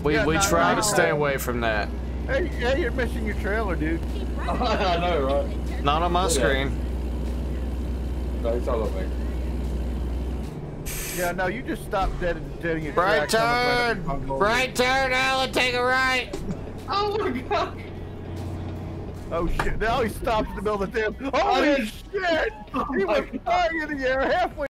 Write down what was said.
We try to stay away from that. Hey, you're missing your trailer, dude. I know, right? Not on my screen. No, it's all on me. Yeah, no, you just stopped dead in your Right tracks. turn! Right turn, Alan, take a right! Oh my god! Oh shit, now he stopped in the middle of the damn. Holy shit! He was flying in the air halfway